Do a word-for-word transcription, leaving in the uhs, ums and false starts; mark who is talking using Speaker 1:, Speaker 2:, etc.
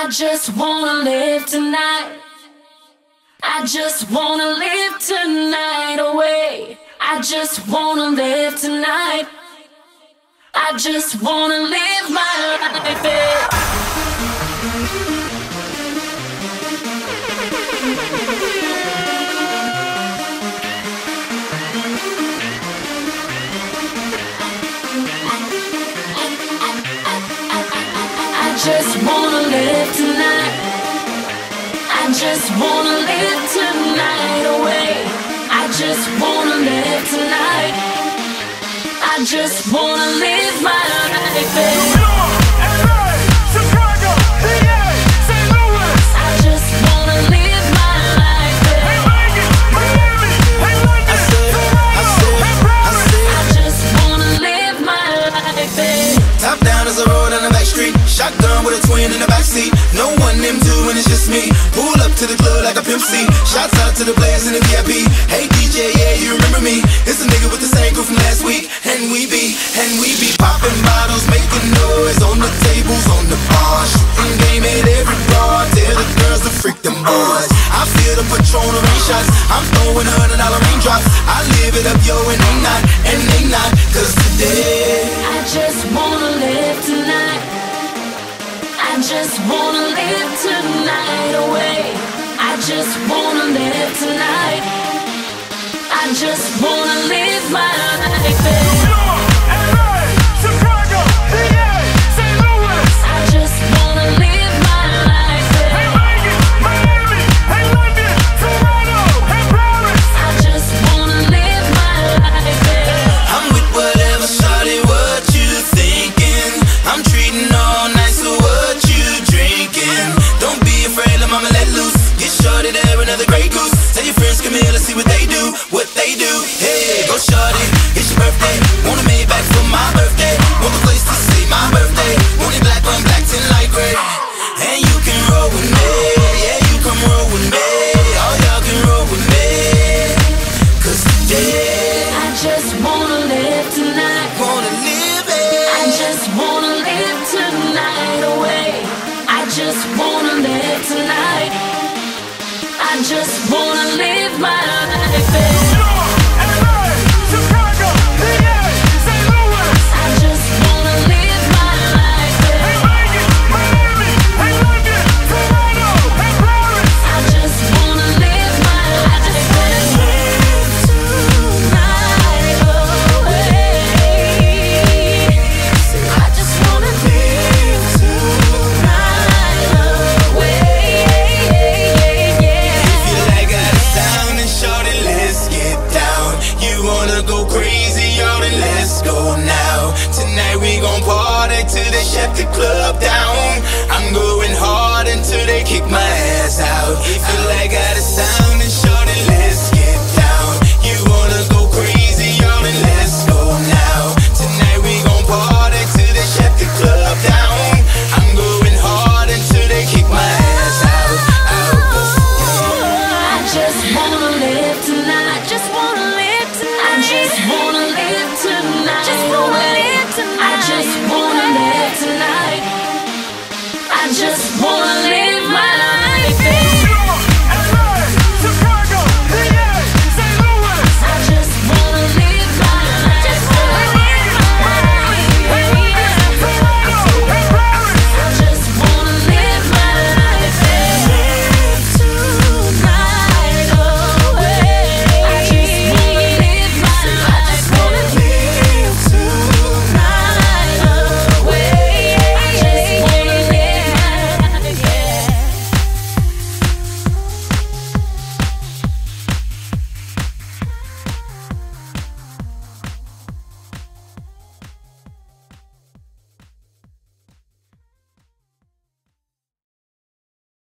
Speaker 1: I just wanna live tonight. I just wanna live tonight away. I just wanna live tonight. I just wanna live my life. Yeah. I just wanna live tonight. I just wanna live tonight away. I just wanna live tonight. I just wanna live my life. New York, L A, Chicago, P A, Saint Louis. I just wanna live my life. Hey Vegas, Miami, hey London, Toronto, hey Paris. I just wanna live my life.
Speaker 2: Top down as a road on the back street. Shotgun with a twin in the backseat. No one, them two, and it's just me. Pull up to the club like a pimp C. Shouts out to the players in the V I P. Hey D J, yeah, you remember me? It's a nigga with the same crew from last week. And we be, and we be popping bottles, making noise on the tables, on the bar. Shooting game at every bar. Tell the girls to freak them boys. I feel the Patron of rain shots. I'm throwing a hundred dollar raindrops. I live it up, yo, and they not, and they not. Cause today
Speaker 1: I just wanna live tonight. I just wanna live tonight away. I just wanna live tonight. I just wanna live my life. New York, L A, Chicago, P A, Saint Louis. I just wanna live my life. Hey Vegas, Miami, hey London, Toronto, hey Paris. I just wanna live my life.
Speaker 2: I'm with whatever, shawty, what you thinking? I'm treating all nice, so what you drinking? Don't be afraid, let mama let loose. Get shorty there, another great goose. Tell your friends, come here, let's see what they do, what they do. Hey, go shorty, it's your birthday. Want a Maybach for my birthday. Want a place to see my birthday. Want it black on black, tin light gray. And you can roll with me, yeah, you come roll with me. All y'all can roll with me. Cause today
Speaker 1: I just wanna live tonight.
Speaker 2: Wanna live it.
Speaker 1: I just wanna live tonight away. I just wanna live tonight. I just wanna live my life. New York, L A, Chicago, P A, Saint Louis. I just wanna live my life. Hey Vegas, Miami, hey London, Toronto, hey Paris. I just wanna live my life. I just wanna live tonight away. I just wanna live tonight away.
Speaker 2: If you like out of town and shorty, let's get down. You wanna go crazy, y'all, then let's go now. Tonight we gon' party till they shut the club down. I'm going hard until they kick my ass out. If you like out of town and shorty, let's get down. You wanna go crazy, y'all, then let's go now. Tonight we gon' party till they shut the club down. I'm going hard until they kick my ass out. out.
Speaker 1: I just wanna live tonight. Just wanna live tonight. I just wanna live tonight. Just wanna live tonight. I just wanna live tonight. I just wanna live.